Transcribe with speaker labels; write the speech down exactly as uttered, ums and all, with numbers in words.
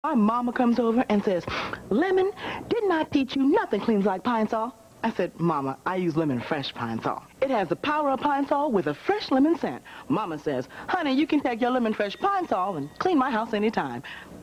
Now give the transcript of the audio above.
Speaker 1: My mama comes over and says, Lemon, didn't I teach you nothing cleans like Pine Sol? I said, Mama, I use lemon fresh Pine Sol. It has the power of Pine Sol with a fresh lemon scent. Mama says, honey, you can take your lemon fresh Pine Sol and clean my house anytime.